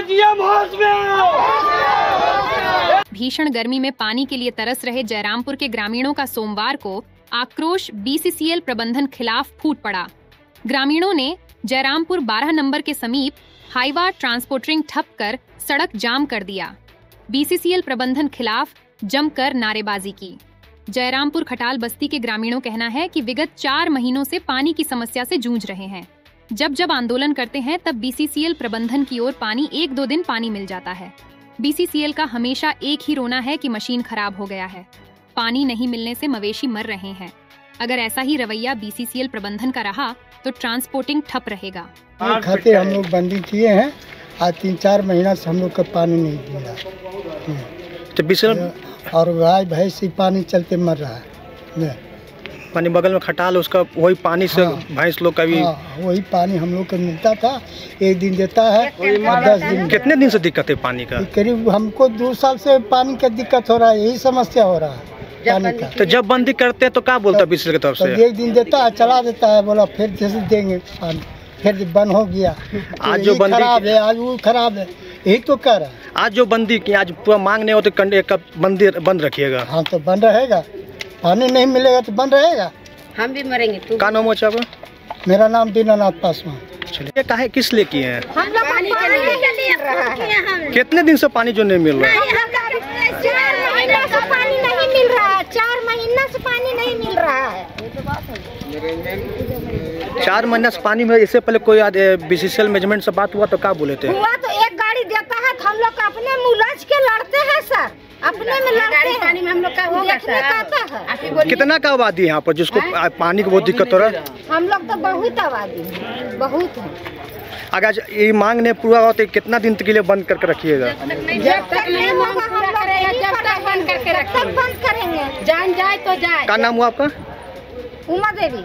भीषण गर्मी में पानी के लिए तरस रहे जयरामपुर के ग्रामीणों का सोमवार को आक्रोश बीसीसीएल प्रबंधन खिलाफ फूट पड़ा। ग्रामीणों ने जयरामपुर 12 नंबर के समीप हाईवा ट्रांसपोर्टिंग ठप कर सड़क जाम कर दिया। बीसीसीएल प्रबंधन खिलाफ जमकर नारेबाजी की। जयरामपुर खटाल बस्ती के ग्रामीणों कहना है कि विगत 4 महीनों से पानी की समस्या से जूझ रहे हैं। जब आंदोलन करते हैं तब बीसीसीएल प्रबंधन की ओर पानी 1-2 दिन पानी मिल जाता है। बीसीसीएल का हमेशा एक ही रोना है कि मशीन खराब हो गया है। पानी नहीं मिलने से मवेशी मर रहे हैं। अगर ऐसा ही रवैया बीसीसीएल प्रबंधन का रहा तो ट्रांसपोर्टिंग ठप रहेगा। खाते हम लोग बंदी किए हैं। आज 3-4 महीना से हम लोग का पानी नहीं मिला और गाय भैंस ही पानी चलते मर रहा है। पानी बगल में खटाल, उसका वही पानी से भैंस लोग का भी वही पानी हम लोग को मिलता था। एक दिन देता है और 10 दिन। कितने दिन से दिक्कत है पानी का? करीब हमको 2 साल से पानी का दिक्कत हो रहा है। यही समस्या हो रहा है पानी का। तो जब बंदी करते हैं तो क्या बोलता है बीसीसीएल की तरफ से? एक दिन देता है, चला देता है, बोला फिर जैसे देंगे पानी, फिर बंद हो गया। आज जो बंदी खराब है, आज वो खराब है, यही तो कह रहा है। आज जो बंदी की, आज पूरा मांग नहीं हो तो बंदी बंद रखिएगा। हाँ तो बंद रहेगा। पानी नहीं मिलेगा तो बंद रहेगा। हम भी मरेंगे। क्या नाम है आपका? मेरा नाम दीनानाथ पासवान। चलिए, काहे किस लिए किए हैं? हम लोग पानी के लिए रहा है। कितने दिन से पानी जो नहीं मिल रहा है? 4 महीना से पानी नहीं मिल रहा है। 4 महीना से पानी नहीं मिल रहा है। 4 महीना से पानी में। इससे पहले कोई बीसीसीएल मैनेजमेंट से बात हुआ तो क्या बोले थे? हुआ तो एक गाड़ी देता है तो हम लोग अपने मुलाज के लड़ते हैं सर। अपने में लड़ते हैं। पानी में हम लोग का होगा सर। कितना का आबादी है यहाँ पर जिसको पानी की बहुत दिक्कत हो रहा है? हम लोग तो बहुत आबादी है, बहुत है। अगर ये मांग नहीं पूरा हो तो कितना दिन के लिए बंद करके रखिएगा? जब तक नहीं होगा हम लोग जब तक बंद करके रखेंगे। बंद करेंगे। जान जाए तो जाए। क्या नाम हुआ आपका? उमा देवी।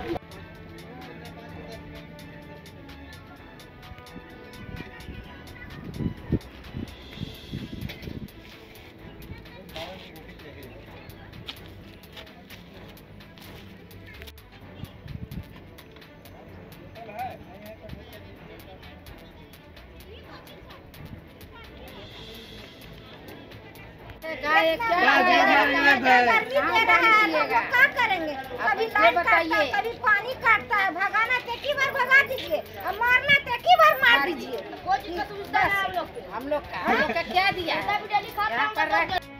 क्या करेंगे? कभी लाइट काटता है, कभी पानी काटता है। भगाना तेकी बार भगा दीजिए और मारना तेकी बार मार दीजिए। हम लोग का क्या दिया?